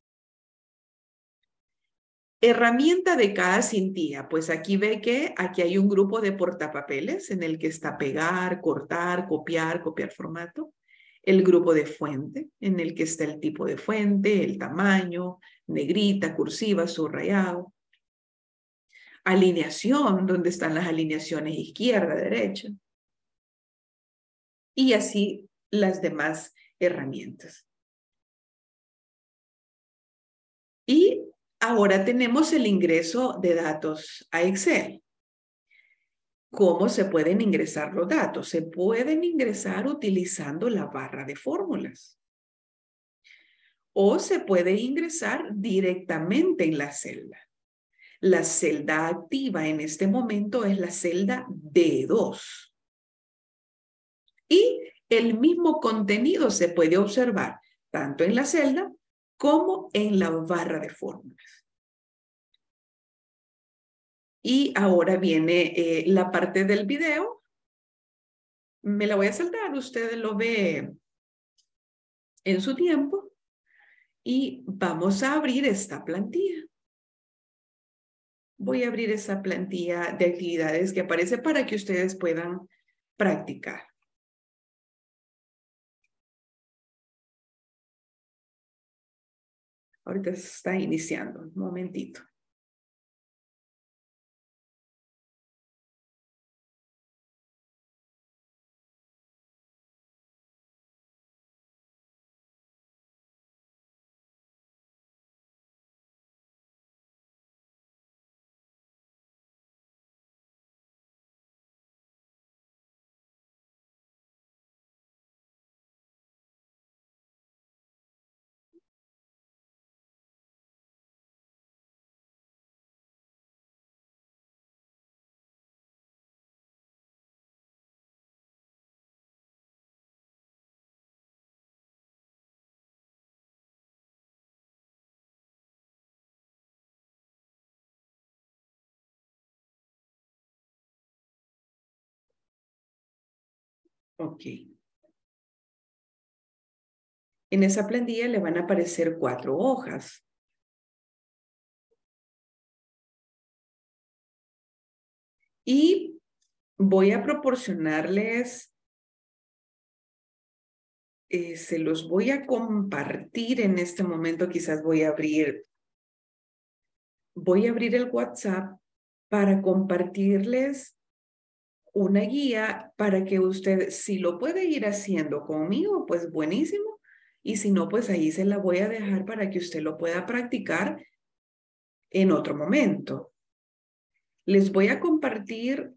Herramienta de cada cintilla, pues aquí ve que aquí hay un grupo de portapapeles en el que está pegar, cortar, copiar, copiar formato. el grupo de fuente, en el que está el tipo de fuente, el tamaño, negrita, cursiva, subrayado. Alineación, donde están las alineaciones izquierda, derecha. Y así las demás herramientas. Y ahora tenemos el ingreso de datos a Excel. ¿Cómo se pueden ingresar los datos? Se pueden ingresar utilizando la barra de fórmulas. O se puede ingresar directamente en la celda. La celda activa en este momento es la celda D dos. Y el mismo contenido se puede observar tanto en la celda como en la barra de fórmulas. Y ahora viene eh, la parte del video. Me la voy a saltar, usted lo ve en su tiempo. Y vamos a abrir esta plantilla. Voy a abrir esa plantilla de actividades que aparece para que ustedes puedan practicar. Ahorita se está iniciando, un momentito. Ok. En esa plantilla le van a aparecer cuatro hojas. Y voy a proporcionarles, eh, se los voy a compartir en este momento. Quizás voy a abrir, voy a abrir el WhatsApp para compartirles una guía para que usted, si lo puede ir haciendo conmigo, pues buenísimo. Y si no, pues ahí se la voy a dejar para que usted lo pueda practicar en otro momento. Les voy a compartir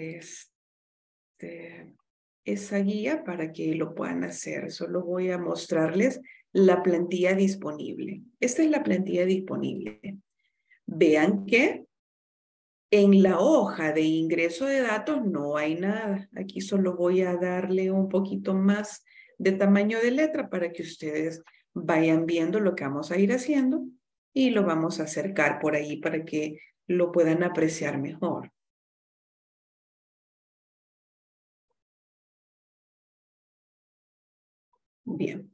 este, esa guía para que lo puedan hacer. Solo voy a mostrarles la plantilla disponible. Esta es la plantilla disponible. Vean que en la hoja de ingreso de datos no hay nada. Aquí solo voy a darle un poquito más de tamaño de letra para que ustedes vayan viendo lo que vamos a ir haciendo y lo vamos a acercar por ahí para que lo puedan apreciar mejor. Bien.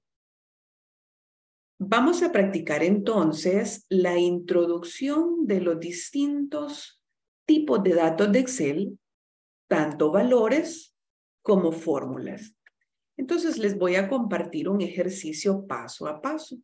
Vamos a practicar entonces la introducción de los distintos tipos de datos de Excel, tanto valores como fórmulas. Entonces les voy a compartir un ejercicio paso a paso.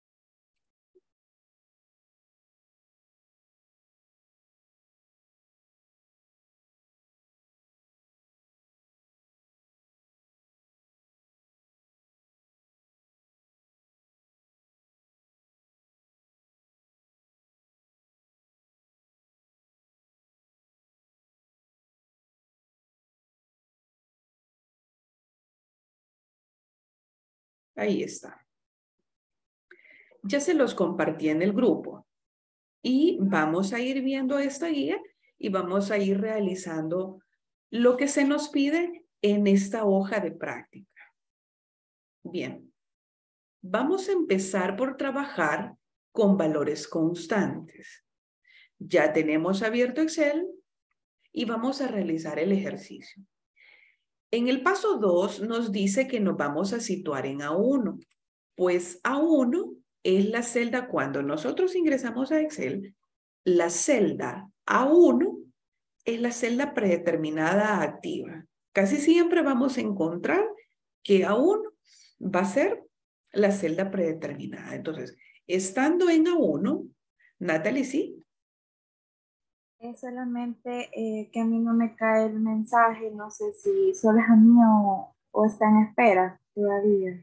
Ahí está. Ya se los compartí en el grupo. Y vamos a ir viendo esta guía y vamos a ir realizando lo que se nos pide en esta hoja de práctica. Bien. Vamos a empezar por trabajar con valores constantes. Ya tenemos abierto Excel y vamos a realizar el ejercicio. En el paso dos nos dice que nos vamos a situar en A uno, pues A uno es la celda cuando nosotros ingresamos a Excel, la celda A uno es la celda predeterminada activa. Casi siempre vamos a encontrar que A uno va a ser la celda predeterminada. Entonces, estando en A uno, Natalie, ¿sí? Es solamente eh, que a mí no me cae el mensaje, no sé si solo es a mí o, o está en espera todavía.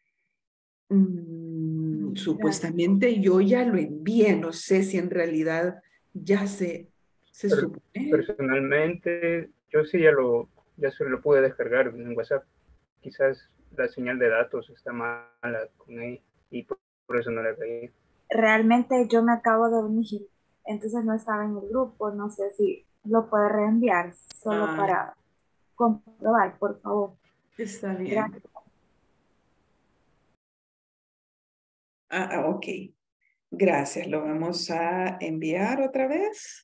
Mm, supuestamente yo ya lo envié, no sé si en realidad ya se, se Per- supone. Personalmente, yo sí ya lo, ya se lo pude descargar en WhatsApp. Quizás la señal de datos está mala con ahí y por, por eso no la caí. Realmente yo me acabo de unir, entonces no estaba en el grupo, no sé si lo puede reenviar solo Ah, para comprobar, por favor. está bien. Gracias. Ah, ah, ok. Gracias. Lo vamos a enviar otra vez.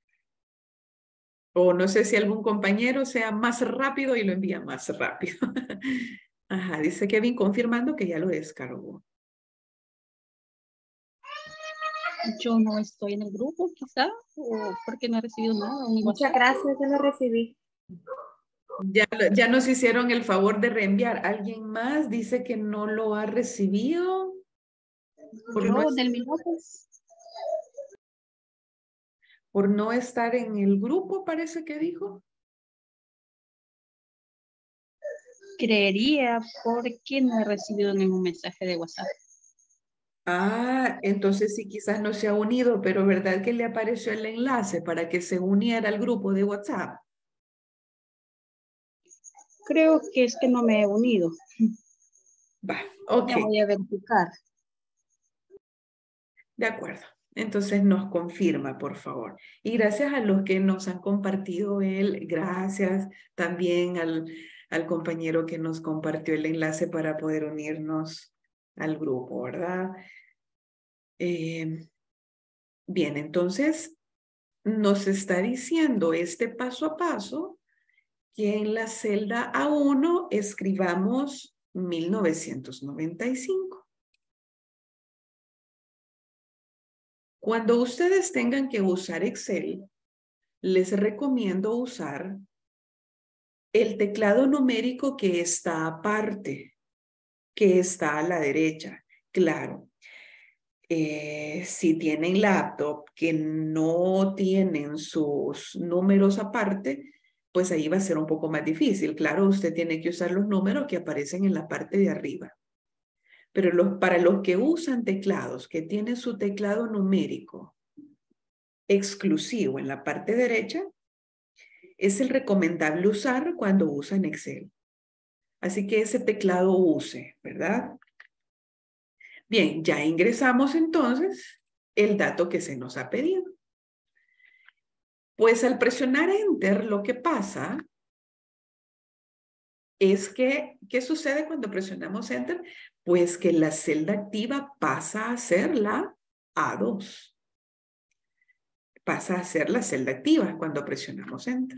O no sé si algún compañero sea más rápido y lo envía más rápido. Ajá, dice Kevin confirmando que ya lo descargó. Yo no estoy en el grupo, quizá, o porque no he recibido nada. Ni Muchas WhatsApp. gracias, yo lo recibí. Ya, lo- ya nos hicieron el favor de reenviar. ¿Alguien más dice que no lo ha recibido? Por no, Yo, es- del López. por no estar en el grupo, parece que dijo. Creería porque no he recibido ningún mensaje de WhatsApp. Ah, entonces sí, quizás no se ha unido, pero ¿verdad que le apareció el enlace para que se uniera al grupo de WhatsApp? Creo que es que no me he unido. Va, ok, Ya voy a verificar. de acuerdo. Entonces nos confirma, por favor. Y gracias a los que nos han compartido el, gracias también al, al compañero que nos compartió el enlace para poder unirnos al grupo, ¿verdad? Eh, bien, entonces nos está diciendo este paso a paso que en la celda A uno escribamos mil novecientos noventa y cinco. Cuando ustedes tengan que usar Excel, les recomiendo usar el teclado numérico que está aparte, que está a la derecha. Claro, eh, si tienen laptop que no tienen sus números aparte, pues ahí va a ser un poco más difícil. Claro, usted tiene que usar los números que aparecen en la parte de arriba. Pero los, para los que usan teclados, que tienen su teclado numérico exclusivo en la parte derecha, es el recomendable usar cuando usan Excel. Así que ese teclado use, ¿verdad? Bien, ya ingresamos entonces el dato que se nos ha pedido. Pues al presionar Enter, lo que pasa es que, ¿qué sucede cuando presionamos Enter? Pues que la celda activa pasa a ser la A dos. Pasa a ser la celda activa cuando presionamos Enter.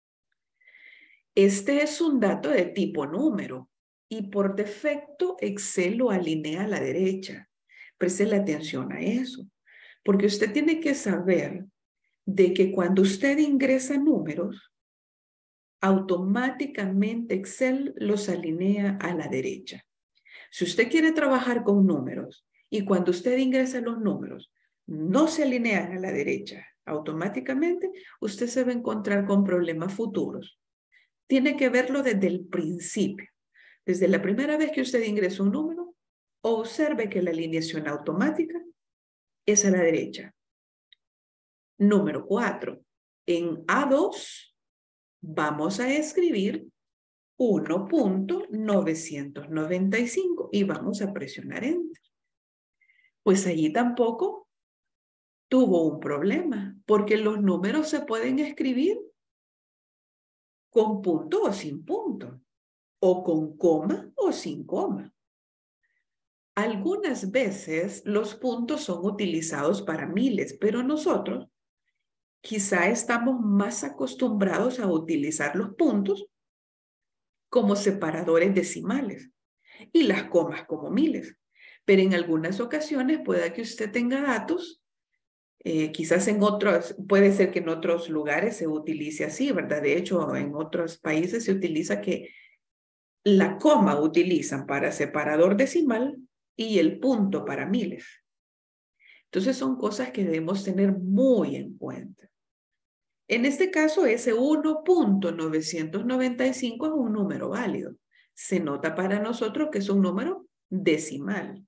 Este es un dato de tipo número y por defecto Excel lo alinea a la derecha. Preste atención a eso, porque usted tiene que saber de que cuando usted ingresa números, automáticamente Excel los alinea a la derecha. Si usted quiere trabajar con números y cuando usted ingresa los números no se alinean a la derecha automáticamente, usted se va a encontrar con problemas futuros. Tiene que verlo desde el principio. Desde la primera vez que usted ingresa un número, observe que la alineación automática es a la derecha. Número cuatro. En A dos vamos a escribir uno punto novecientos noventa y cinco y vamos a presionar Enter. Pues allí tampoco tuvo un problema, porque los números se pueden escribir con punto o sin punto, o con coma o sin coma. Algunas veces los puntos son utilizados para miles, pero nosotros quizá estamos más acostumbrados a utilizar los puntos como separadores decimales y las comas como miles. Pero en algunas ocasiones pueda que usted tenga datos, eh, quizás en otros, puede ser que en otros lugares se utilice así, ¿verdad? De hecho, en otros países se utiliza que La coma utilizan para separador decimal y el punto para miles. Entonces son cosas que debemos tener muy en cuenta. En este caso, ese uno punto novecientos noventa y cinco es un número válido. Se nota para nosotros que es un número decimal.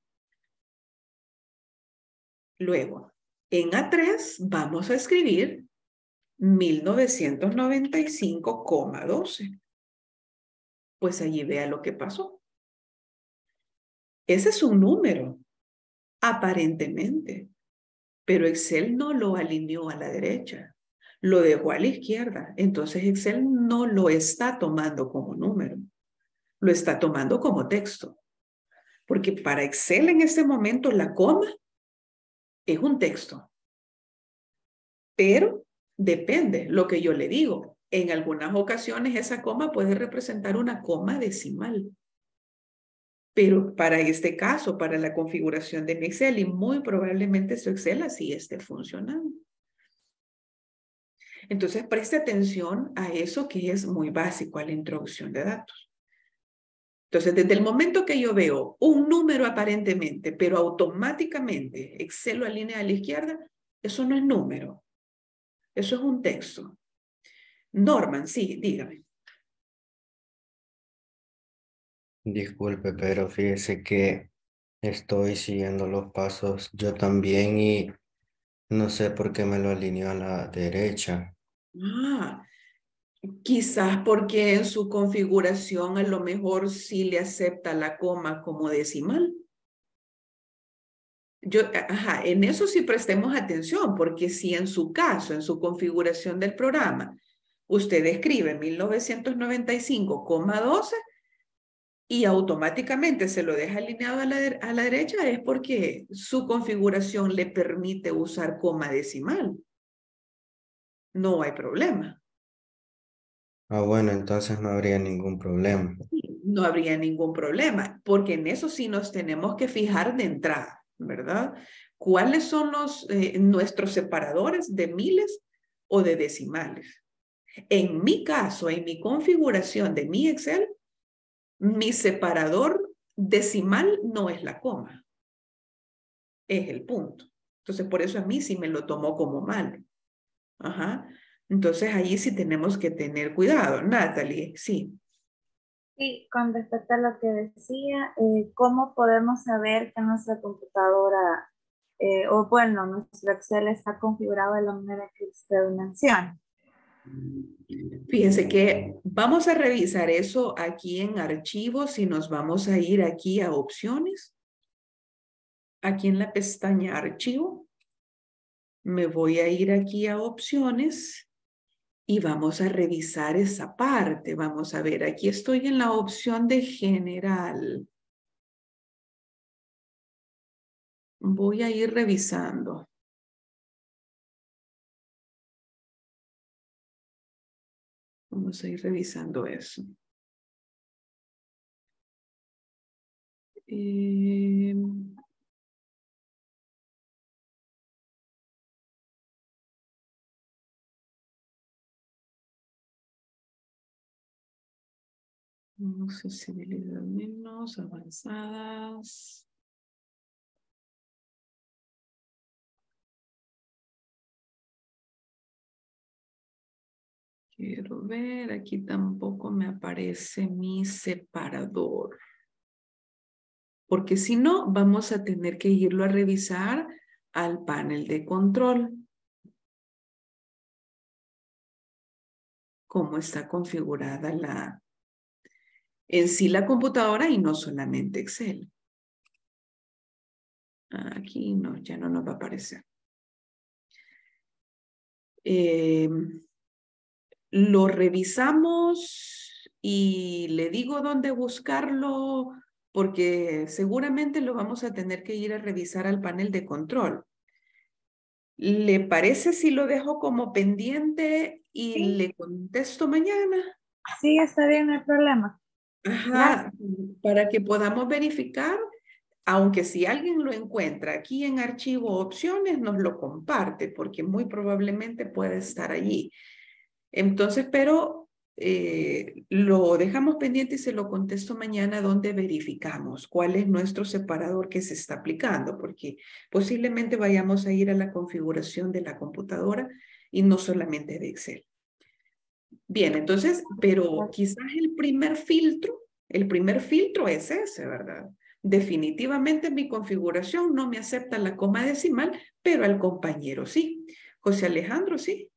Luego, en A tres vamos a escribir mil novecientos noventa y cinco coma doce. Pues allí vea lo que pasó. Ese es un número, aparentemente, pero Excel no lo alineó a la derecha. Lo dejó a la izquierda. Entonces Excel no lo está tomando como número. Lo está tomando como texto. Porque para Excel en este momento la coma es un texto. Pero depende lo que yo le digo. En algunas ocasiones esa coma puede representar una coma decimal. Pero para este caso, para la configuración de mi Excel, y muy probablemente su Excel así esté funcionando. Entonces, preste atención a eso que es muy básico, a la introducción de datos. Entonces, desde el momento que yo veo un número aparentemente, pero automáticamente Excel lo alinea a la izquierda, eso no es número. Eso es un texto. Norman, sí, dígame. Disculpe, pero fíjese que estoy siguiendo los pasos yo también y no sé por qué me lo alineó a la derecha. Ah, quizás porque en su configuración a lo mejor sí le acepta la coma como decimal. Yo, ajá, en eso sí prestemos atención, porque si en su caso, en su configuración del programa, usted escribe mil novecientos noventa y cinco coma doce y automáticamente se lo deja alineado a la, a la derecha, es porque su configuración le permite usar coma decimal. No hay problema. Ah, bueno, entonces no habría ningún problema. No habría ningún problema, porque en eso sí nos tenemos que fijar de entrada, ¿verdad? ¿Cuáles son los, eh, nuestros separadores de miles o de decimales? En mi caso, en mi configuración de mi Excel, mi separador decimal no es la coma, es el punto. Entonces, por eso a mí sí me lo tomó como malo. Ajá. Entonces, ahí sí tenemos que tener cuidado. Natalie, sí. Sí, con respecto a lo que decía, eh, ¿cómo podemos saber que nuestra computadora, eh, o bueno, nuestro Excel está configurado de la manera que usted menciona? Fíjense que vamos a revisar eso aquí en archivos y nos vamos a ir aquí a opciones. Aquí en la pestaña archivo. Me voy a ir aquí a opciones y vamos a revisar esa parte. Vamos a ver, aquí estoy en la opción de general. Voy a ir revisando. Vamos a ir revisando eso. Eh, accesibilidad menos, avanzadas. Quiero ver, aquí tampoco me aparece mi separador. Porque si no, vamos a tener que irlo a revisar al panel de control. Cómo está configurada la, en sí la computadora y no solamente Excel. Aquí no, ya no nos va a aparecer. Eh, lo revisamos y le digo dónde buscarlo porque seguramente lo vamos a tener que ir a revisar al panel de control. ¿Le parece si lo dejo como pendiente y sí. le contesto mañana? Sí, está bien, no hay problema. Ajá, para que podamos verificar, aunque si alguien lo encuentra aquí en archivo opciones, nos lo comparte, porque muy probablemente puede estar allí. Entonces, pero eh, lo dejamos pendiente y se lo contesto mañana donde verificamos cuál es nuestro separador que se está aplicando, porque posiblemente vayamos a ir a la configuración de la computadora y no solamente de Excel. Bien, entonces, pero quizás el primer filtro, el primer filtro es ese, ¿verdad? Definitivamente mi configuración no me acepta la coma decimal, pero al compañero sí. José Alejandro, sí.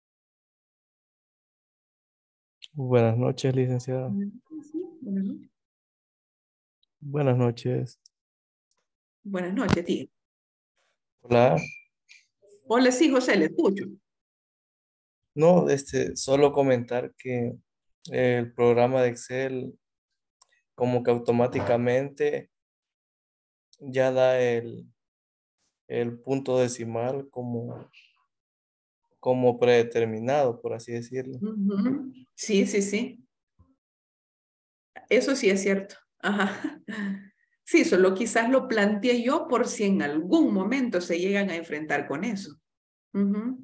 Buenas noches, licenciada. Sí, buenas noches. Buenas noches. Buenas noches, tío. Hola. Hola, sí, José, le escucho. No, este, solo comentar que el programa de Excel como que automáticamente ya da el, el punto decimal como, como predeterminado, por así decirlo. Uh-huh. Sí, sí, sí. Eso sí es cierto. Ajá. Sí, solo quizás lo planteé yo por si en algún momento se llegan a enfrentar con eso. Uh-huh.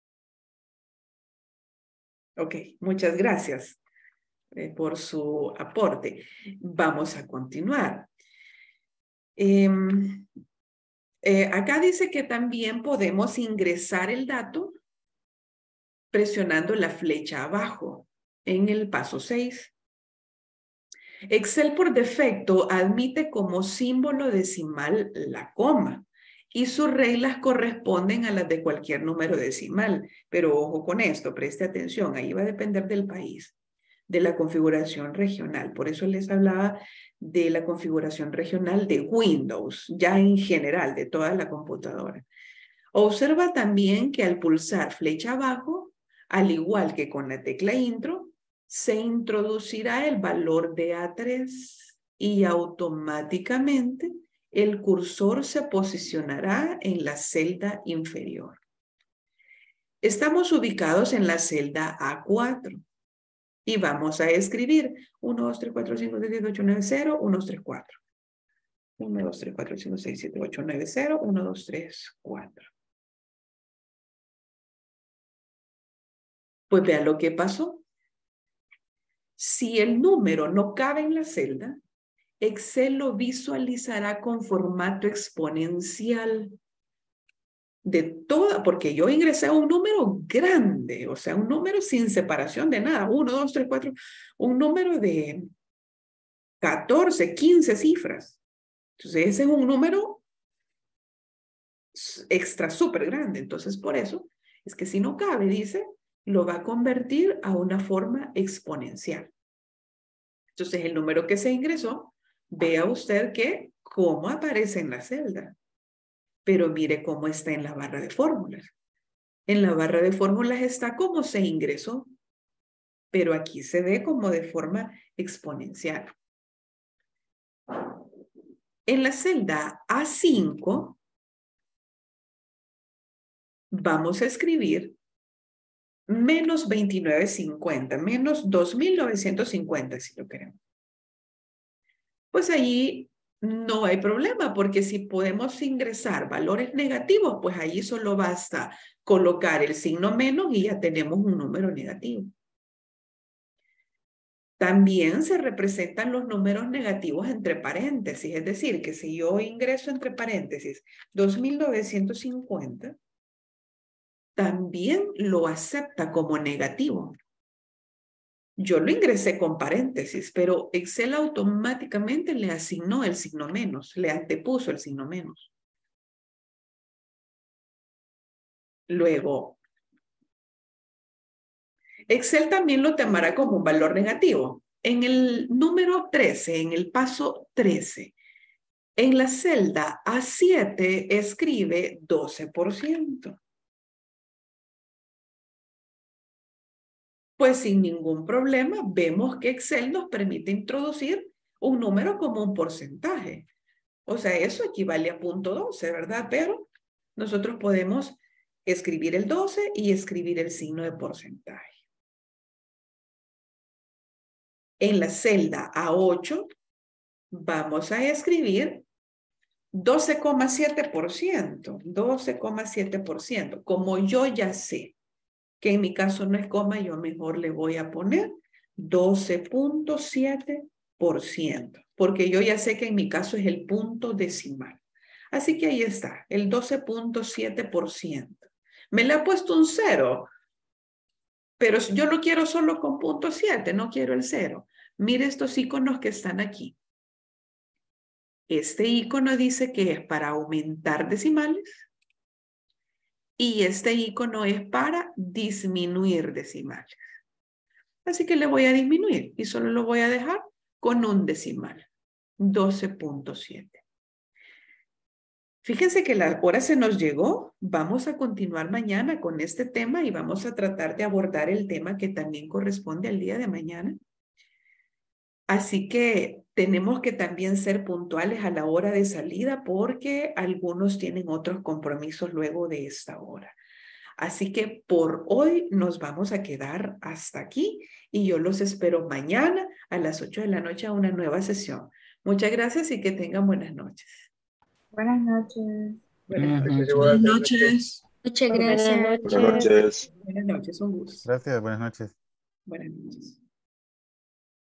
Ok, muchas gracias eh, por su aporte. Vamos a continuar. Eh, eh, acá dice que también podemos ingresar el dato presionando la flecha abajo en el paso seis. Excel por defecto admite como símbolo decimal la coma y sus reglas corresponden a las de cualquier número decimal. Pero ojo con esto, preste atención, ahí va a depender del país, de la configuración regional. Por eso les hablaba de la configuración regional de Windows, ya en general, de toda la computadora. Observa también que al pulsar flecha abajo, al igual que con la tecla intro, se introducirá el valor de A tres y automáticamente el cursor se posicionará en la celda inferior. Estamos ubicados en la celda A cuatro y vamos a escribir uno, dos, tres, cuatro, cinco, seis, siete, ocho, nueve, cero, uno, dos, tres, cuatro. uno, dos, tres, cuatro, cinco, seis, siete, ocho, nueve, cero, uno, dos, tres, cuatro. Pues vea lo que pasó. Si el número no cabe en la celda, Excel lo visualizará con formato exponencial de toda, porque yo ingresé a un número grande, o sea, un número sin separación de nada, uno, dos, tres, cuatro, un número de catorce, quince cifras. Entonces, ese es un número extra súper grande. Entonces, por eso es que si no cabe, dice, lo va a convertir a una forma exponencial. Entonces, el número que se ingresó, vea usted que cómo aparece en la celda. Pero mire cómo está en la barra de fórmulas. En la barra de fórmulas está cómo se ingresó. Pero aquí se ve como de forma exponencial. En la celda A cinco, vamos a escribir menos veintinueve cincuenta, menos dos mil novecientos cincuenta, si lo queremos. Pues allí no hay problema, porque si podemos ingresar valores negativos, pues allí solo basta colocar el signo menos y ya tenemos un número negativo. También se representan los números negativos entre paréntesis, es decir, que si yo ingreso entre paréntesis dos mil novecientos cincuenta, también lo acepta como negativo. Yo lo ingresé con paréntesis, pero Excel automáticamente le asignó el signo menos, le antepuso el signo menos. Luego, Excel también lo tomará como un valor negativo. En el número trece, en el paso trece, en la celda A siete escribe doce por ciento. Pues sin ningún problema vemos que Excel nos permite introducir un número como un porcentaje. O sea, eso equivale a punto doce, ¿verdad? Pero nosotros podemos escribir el doce y escribir el signo de porcentaje. En la celda A ocho vamos a escribir doce coma siete por ciento. doce coma siete por ciento. Como yo ya sé que en mi caso no es coma, yo mejor le voy a poner doce punto siete por ciento, porque yo ya sé que en mi caso es el punto decimal. Así que ahí está, el doce punto siete por ciento. Me le ha puesto un cero, pero yo lo quiero solo con punto siete, no quiero el cero. Mire estos iconos que están aquí. Este icono dice que es para aumentar decimales y este icono es para disminuir decimales. Así que le voy a disminuir y solo lo voy a dejar con un decimal, doce punto siete. Fíjense que la hora se nos llegó. Vamos a continuar mañana con este tema y vamos a tratar de abordar el tema que también corresponde al día de mañana. Así que tenemos que también ser puntuales a la hora de salida porque algunos tienen otros compromisos luego de esta hora. Así que por hoy nos vamos a quedar hasta aquí y yo los espero mañana a las ocho de la noche a una nueva sesión. Muchas gracias y que tengan buenas noches. Buenas noches. Buenas noches. Buenas noches. Muchas gracias. Buenas noches. Buenas noches, un gusto. Gracias, buenas noches. Buenas noches.